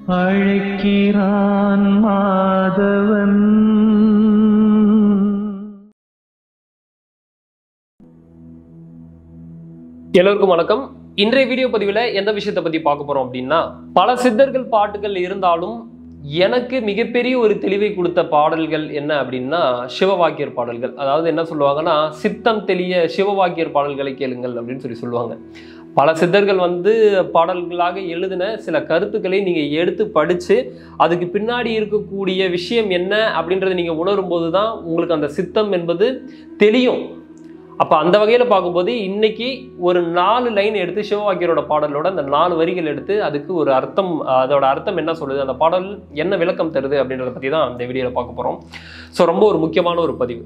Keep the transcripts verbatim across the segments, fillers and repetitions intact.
அழைக்கிறான் மாதவன். எல்லோருக்கும் வணக்கம். இன்றைய வீடியோ பதிவில் எந்த விஷயத்தை பற்றி பார்க்க போகிறோம் அப்படின்னா, பல சித்தர்கள் பாட்டுகள் இருந்தாலும் எனக்கு மிகப்பெரிய ஒரு தெளிவை கொடுத்த பாடல்கள் என்ன அப்படின்னா சிவவாக்கியர் பாடல்கள். அதாவது என்ன சொல்லுவாங்கன்னா, சித்தம் தெளிய சிவவாக்கியர் பாடல்களை கேளுங்கள் அப்படின்னு சொல்லி சொல்லுவாங்க. பல சித்தர்கள் வந்து பாடல்களாக எழுதின சில கருத்துக்களை நீங்கள் எடுத்து படித்து அதுக்கு பின்னாடி இருக்கக்கூடிய விஷயம் என்ன அப்படின்றத நீங்கள் உணரும் போது தான் உங்களுக்கு அந்த சித்தம் என்பது தெரியும். அப்போ அந்த வகையில் பார்க்கும்போது இன்னைக்கு ஒரு நாலு லைன் எடுத்து சிவவாக்கியரோட பாடலோட அந்த நாலு வரிகள் எடுத்து அதுக்கு ஒரு அர்த்தம், அதோட அர்த்தம் என்ன சொல்லுது, அந்த பாடல் என்ன விளக்கம் தருது அப்படின்றத பற்றி தான் அந்த வீடியோவில் பார்க்க போகிறோம். ஸோ ரொம்ப ஒரு முக்கியமான ஒரு பதிவு.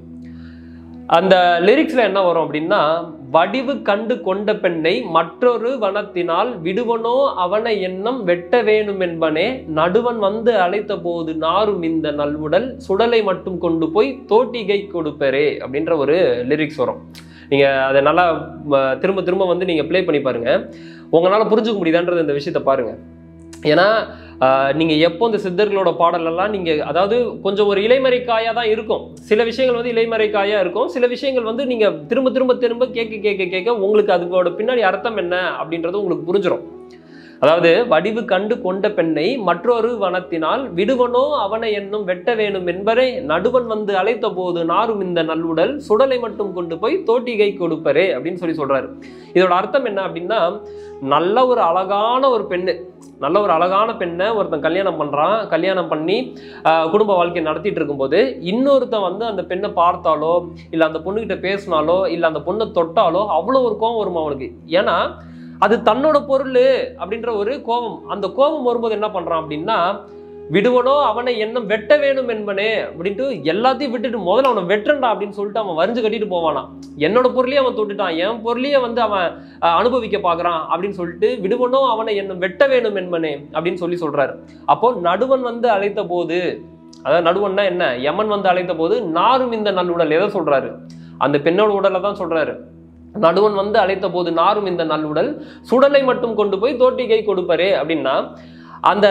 அந்த லிரிக்ஸில் என்ன வரும் அப்படின்னா, வடிவு கண்டு கொண்ட பெண்ணை மற்றொரு வனத்தினால் விடுவனோ அவனை எண்ணம் வெட்ட வேணும் என்பனே, நடுவன் வந்து அழைத்த போது நாரும் இந்த நல்வுடல் சுடலை மட்டும் கொண்டு போய் தோட்டிகை கொடுப்பரே அப்படின்ற ஒரு லிரிக்ஸ் வரும். நீங்கள் அதை நல்லா திரும்ப திரும்ப வந்து நீங்கள் ப்ளே பண்ணி பாருங்கள், உங்களால் புரிஞ்சுக்க முடியுதான்றது இந்த விஷயத்தை பாருங்கள். ஏன்னா நீங்கள் எப்போ இந்த சித்தர்களோட பாடலெல்லாம் நீங்கள், அதாவது கொஞ்சம் ஒரு இலைமறைக்காயாக தான் இருக்கும். சில விஷயங்கள் வந்து இலைமறைக்காயாக இருக்கும், சில விஷயங்கள் வந்து நீங்கள் திரும்ப திரும்ப திரும்ப கேட்க கேட்க கேட்க உங்களுக்கு அதுக்கோட பின்னாடி அர்த்தம் என்ன அப்படின்றது உங்களுக்கு புரிஞ்சிடும். அதாவது வடிவு கண்டு கொண்ட பெண்ணை மற்றொரு வனத்தினால் விடுவனோ அவனை என்னும் வெட்ட வேணும் என்பதை, நடுவன் வந்து அழைத்த போது நாரும் இந்த நல்லுடல் சுடலை மட்டும் கொண்டு போய் தோட்டிகை கொடுப்பரே அப்படின்னு சொல்லி சொல்றாரு. இதோட அர்த்தம் என்ன அப்படின்னா, நல்ல ஒரு அழகான ஒரு பெண்ணு, நல்ல ஒரு அழகான பெண்ணை ஒருத்தன் கல்யாணம் பண்ணுறான். கல்யாணம் பண்ணி குடும்ப வாழ்க்கையை நடத்திட்டு இருக்கும்போது இன்னொருத்தன் வந்து அந்த பெண்ணை பார்த்தாலோ இல்லை அந்த பொண்ணுக்கிட்ட பேசினாலோ இல்லை அந்த பொண்ணை தொட்டாலோ அவ்வளோ ஒரு கோபம் வரும் அவனுக்கு. ஏன்னா அது தன்னோட பொருள் அப்படின்ற ஒரு கோபம். அந்த கோபம் வரும்போது என்ன பண்ணுறான் அப்படின்னா, விடுவனோ அவனை எண்ணம் வெட்ட வேணும் என்பனே அப்படின்ட்டு எல்லாத்தையும் விட்டுட்டு முதல்ல அவனை வெட்டுறா அப்படின்னு சொல்லிட்டு அவன் வரிஞ்சு கட்டிட்டு போவானா. என்னோட பொருளையே அவன் தொட்டுட்டான், என் பொருளையே வந்து அவன் அனுபவிக்க பார்க்குறான் அப்படின்னு சொல்லிட்டு விடுவனோ அவனை எண்ணம் வெட்ட வேணும் என்பனே அப்படின்னு சொல்லி சொல்றாரு. அப்போ நடுவன் வந்து அழைத்த போது, அதாவது நடுவன்னா என்ன, யமன் வந்து அழைத்த போது நாரும் இந்த நல்லுடல் எதை சொல்றாரு, அந்த பெண்ணோட உடலை தான் சொல்றாரு. நடுவன் வந்து அழைத்த போது நாரும் இந்த நல்லுடல் சுடலை மட்டும் கொண்டு போய் தோட்டிகை கொடுப்பரே அப்படின்னா, அந்த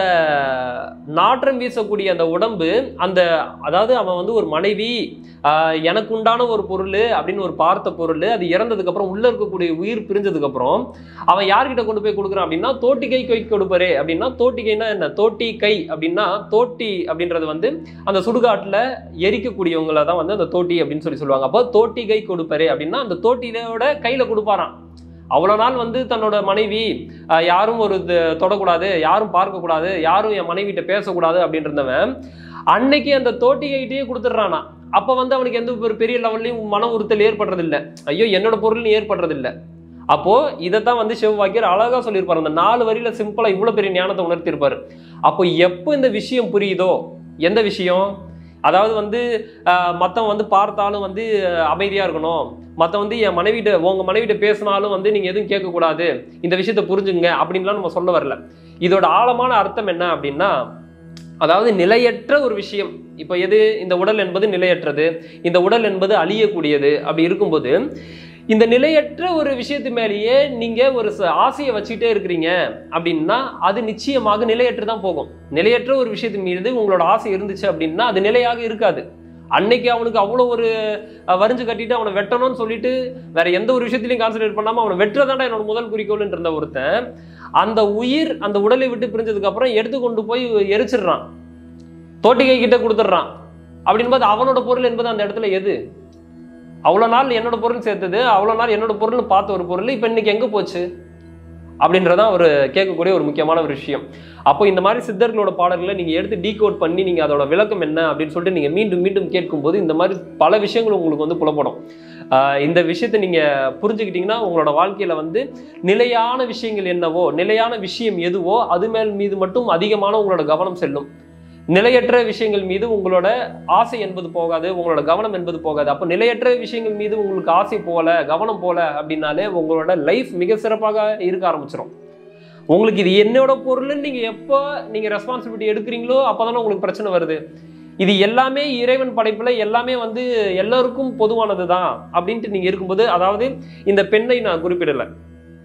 நாற்றம் வீசக்கூடிய அந்த உடம்பு, அந்த அதாவது அவன் வந்து ஒரு மனைவி, எனக்கு உண்டான ஒரு பொருள் அப்படின்னு ஒரு பார்த்த பொருள், அது இறந்ததுக்கு அப்புறம் உள்ள இருக்கக்கூடிய உயிர் பிரிஞ்சதுக்கு அப்புறம் அவன் யார்கிட்ட கொண்டு போய் கொடுக்குறான் அப்படின்னா தோட்டிகை கை கொடுப்பரே அப்படின்னா, தோட்டிகைன்னா என்ன, தோட்டி கை அப்படின்னா, தோட்டி அப்படின்றது வந்து அந்த சுடுகாட்டில் எரிக்கக்கூடியவங்களை தான் வந்து அந்த தோட்டி அப்படின்னு சொல்லி சொல்லுவாங்க. அப்போ தோட்டிகை கொடுப்பரே அப்படின்னா அந்த தோட்டியோட கையில கொடுப்பாரான். அவ்வளோ நாள் வந்து தன்னோட மனைவி யாரும் ஒரு தொடக்கூடாது, யாரும் பார்க்கக்கூடாது, யாரும் என் மனைவிட்ட பேசக்கூடாது அப்படின்றவன் அன்னைக்கு அந்த தோட்டிகைகிட்டே கொடுத்துட்றானா. அப்போ வந்து அவனுக்கு எந்த ஒரு பெரிய லெவல்லையும் மன உறுத்தல் ஏற்படுறதில்லை, ஐயோ என்னோட பொருள்னு ஏற்படுறதில்லை. அப்போ இதைத்தான் வந்து சிவவாக்கியர் அழகா சொல்லியிருப்பாரு. அந்த நாலு வரியில சிம்பிளா இவ்வளவு பெரிய ஞானத்தை உணர்த்திருப்பாரு. அப்போ எப்போ இந்த விஷயம் புரியுதோ, எந்த விஷயம், அதாவது வந்து மற்றவன் வந்து பார்த்தாலும் வந்து அமைதியாக இருக்கணும், மற்ற வந்து என் மனைவிட்ட உங்கள் மனைவிட்ட பேசினாலும் வந்து நீங்கள் எதுவும் கேட்கக்கூடாது, இந்த விஷயத்தை புரிஞ்சுங்க அப்படின்லாம் நம்ம சொல்ல வரல. இதோட ஆழமான அர்த்தம் என்ன அப்படின்னா, அதாவது நிலையற்ற ஒரு விஷயம். இப்போ எது, இந்த உடல் என்பது நிலையற்றது, இந்த உடல் என்பது அழியக்கூடியது. அப்படி இருக்கும்போது இந்த நிலையற்ற ஒரு விஷயத்து மேலேயே நீங்கள் ஒரு ஆசையை வச்சுக்கிட்டே இருக்கிறீங்க அப்படின்னா அது நிச்சயமாக நிலையற்று தான் போகும். நிலையற்ற ஒரு விஷயத்து மீது உங்களோட ஆசை இருந்துச்சு அப்படின்னா அது நிலையாக இருக்காது. அன்னைக்கு அவனுக்கு அவ்வளோ ஒரு வரிஞ்சு கட்டிட்டு அவனை வெட்டணும்னு சொல்லிட்டு வேற எந்த ஒரு விஷயத்திலையும் கான்சன்ட்ரேட் பண்ணாமல் அவனை வெட்டுறதாண்டா என்னோட முதல் குறிக்கோள்னு இருந்த ஒருத்தன் அந்த உயிர் அந்த உடலை விட்டு பிரிஞ்சதுக்கு அப்புறம் எடுத்து கொண்டு போய் எரிச்சிடுறான், தோட்டிகை கிட்ட கொடுத்துட்றான். அப்படின்னு பார்த்து அவனோட பொருள் என்பது அந்த இடத்துல எது, அவ்வளோ நாள் என்னோட பொருள் சேர்த்தது, அவ்வளோ நாள் என்னோட பொருள்னு பார்த்த ஒரு பொருள் இப்போ இன்னைக்கு எங்கே போச்சு அப்படின்றதான் ஒரு கேட்கக்கூடிய ஒரு முக்கியமான ஒரு விஷயம். அப்போ இந்த மாதிரி சித்தர்களோட பாடல்களை நீங்கள் எடுத்து டீகோட் பண்ணி நீங்கள் அதோட விளக்கம் என்ன அப்படின்னு சொல்லிட்டு நீங்கள் மீண்டும் மீண்டும் கேட்கும்போது இந்த மாதிரி பல விஷயங்கள் உங்களுக்கு வந்து புலப்படும். இந்த விஷயத்தை நீங்கள் புரிஞ்சுக்கிட்டீங்கன்னா உங்களோட வாழ்க்கையில் வந்து நிலையான விஷயங்கள் என்னவோ, நிலையான விஷயம் எதுவோ அது மேல் மீது மட்டும் அதிகமான உங்களோட கவனம் செல்லும். நிலையற்ற விஷயங்கள் மீது உங்களோட ஆசை என்பது போகாது, உங்களோட கவனம் என்பது போகாது. அப்போ நிலையற்ற விஷயங்கள் மீது உங்களுக்கு ஆசை போல, கவனம் போல அப்படின்னாலே உங்களோட லைஃப் மிக சிறப்பாக இருக்க ஆரம்பிச்சிடும். உங்களுக்கு இது என்னோட பொருள்னு நீங்கள் எப்போ நீங்கள் ரெஸ்பான்சிபிலிட்டி எடுக்கிறீங்களோ அப்போ தானே உங்களுக்கு பிரச்சனை வருது. இது எல்லாமே இறைவன் படைப்பில் எல்லாமே வந்து எல்லாருக்கும் பொதுவானது தான் அப்படின்ட்டு நீங்கள் இருக்கும்போது, அதாவது இந்த பெண்ணை நான் குறிப்பிடலை,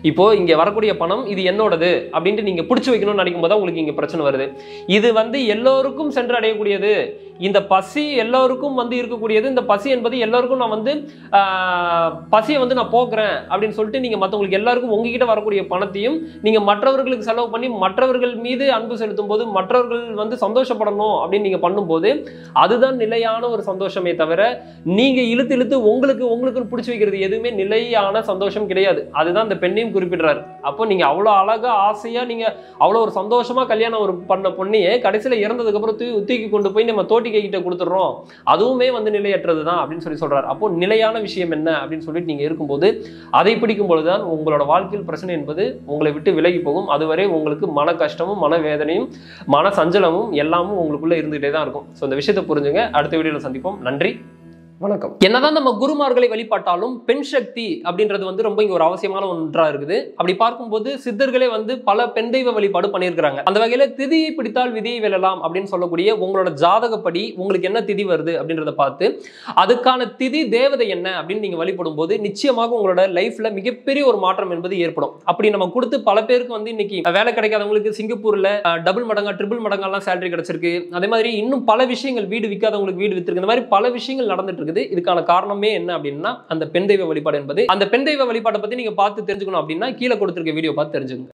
இப்போ இங்க வரக்கூடிய பணம் இது என்னோடது அப்படின்ட்டு நீங்க பிடிச்சு வைக்கணும்னு நினைக்கும் போது உங்களுக்கு இங்க பிரச்சனை வருது. இது வந்து எல்லோருக்கும் சென்று அடையக்கூடியது, இந்த பசி எல்லோருக்கும் வந்து இருக்கக்கூடியது, இந்த பசி என்பது எல்லோருக்கும் நான் வந்து பசியை வந்து நான் போக்குறேன் அப்படின்னு சொல்லிட்டு நீங்க மற்றவங்களுக்கு எல்லாருக்கும் உங்ககிட்ட வரக்கூடிய பணத்தையும் நீங்க மற்றவர்களுக்கு செலவு பண்ணி மற்றவர்கள் மீது அன்பு செலுத்தும் போது மற்றவர்கள் வந்து சந்தோஷப்படணும் அப்படின்னு நீங்க பண்ணும்போது அதுதான் நிலையான ஒரு சந்தோஷமே தவிர நீங்க இழுத்து இழுத்து உங்களுக்கு உங்களுக்கு பிடிச்சி வைக்கிறது எதுவுமே நிலையான சந்தோஷம் கிடையாது. அதுதான் இந்த பெண்ணையும் குறிப்பிடுறாரு. அப்போ நீங்க அவ்வளவு அழகா ஆசையா நீங்க அவ்வளவு ஒரு சந்தோஷமா கல்யாணம் ஒரு பண்ண பொண்ணையே கடைசியில இறந்ததுக்கு அப்புறம் தூ தூக்கி கொண்டு போய் நம்ம தோட்டி கிட்ட கொடுத்துடுறோம், அதுவுமே வந்து நிலையற்றது தான் அப்படின்னு சொல்லி சொல்றாரு. அப்போ நிலையான விஷயம் என்ன அப்படின்னு சொல்லிட்டு நீங்க இருக்கும்போது அதை பிடிக்கும் பொழுதுதான் உங்களோட வாழ்க்கையில் பிரச்சனை என்பது உங்களை விட்டு விலகி போகும். அதுவரை உங்களுக்கு மன கஷ்டமும் மன வேதனையும் மன சஞ்சலமும் எல்லாமும் உங்களுக்குள்ள இருந்துகிட்டே தான் இருக்கும். ஸோ இந்த விஷயத்தை புரிஞ்சுங்க. அடுத்த வீடியோவில் சந்திப்போம். நன்றி, வணக்கம். என்னதான் நம்ம குருமார்களை வழிபாட்டாலும் பெண் சக்தி அப்படின்றது வந்து ரொம்ப இங்க ஒரு அவசியமான ஒன்றா இருக்குது. அப்படி பார்க்கும்போது சித்தர்களே வந்து பல பெண் தெய்வ வழிபாடு பண்ணியிருக்கிறாங்க. அந்த வகையில திதியை பிடித்தால் விதியை வெல்லலாம் அப்படின்னு சொல்லக்கூடிய உங்களோட ஜாதகப்படி உங்களுக்கு என்ன திதி வருது அப்படின்றத பார்த்து அதுக்கான திதி தேவதை என்ன அப்படின்னு நீங்க வழிபடும் போது நிச்சயமாக உங்களோட லைஃப்ல மிகப்பெரிய ஒரு மாற்றம் என்பது ஏற்படும். அப்படி நம்ம கொடுத்து பல பேருக்கு வந்து இன்னைக்கு வேலை கிடைக்காதவங்களுக்கு சிங்கப்பூர்ல டபுள் மடங்கா ட்ரிபிள் மடங்கெல்லாம் சேலரி கிடைச்சிருக்கு. அதே மாதிரி இன்னும் பல விஷயங்கள், வீடு விற்காதவங்களுக்கு வீடு வித்திருக்கு. இந்த மாதிரி பல விஷயங்கள் நடந்துட்டு இருக்கு. இதுக்கான காரணமே என்ன அப்படின்னா அந்த பெண் தெய்வ வழிபாடு என்பது. அந்த பெண் தெய்வ வழிபாட்டை பத்தி நீங்க பார்த்து தெரிஞ்சுக்கணும் அப்படின்னா கீழே கொடுத்திருக்க வீடியோ பார்த்து தெரிஞ்சுக்கோங்க.